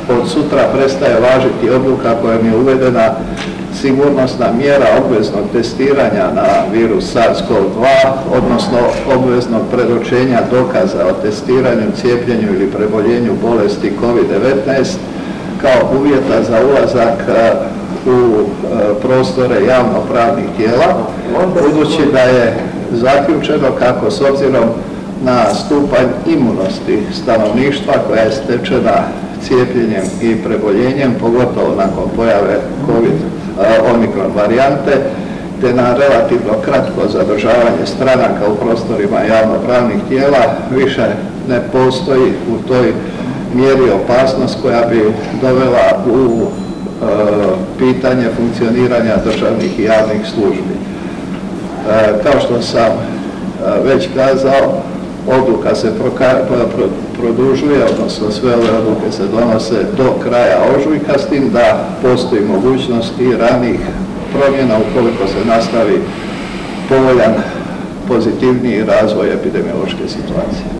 od sutra prestaje važiti odluka kojom je uvedena sigurnosna mjera obveznog testiranja na virus SARS-CoV-2, odnosno obveznog predočenja dokaza o testiranju, cijepljenju ili preboljenju bolesti COVID-19 kao uvjeta za ulazak u prostore javnopravnih tijela, budući da je zaključeno kako s obzirom na stupanj imunosti stanovništva koja je stečena cijepljenjem i preboljenjem, pogotovo nakon pojave Omikron varijante, te na relativno kratko zadržavanje stranaka u prostorima javnopravnih tijela, više ne postoji u toj mjeri opasnost koja bi dovela u pitanje funkcioniranja državnih i javnih službi. Kao što sam već kazao, odluka se produžuje, odnosno sve ove odluke se donose do kraja ožujka, s tim da postoji mogućnost i ranijih promjena ukoliko se nastavi povoljan, pozitivniji razvoj epidemiološke situacije.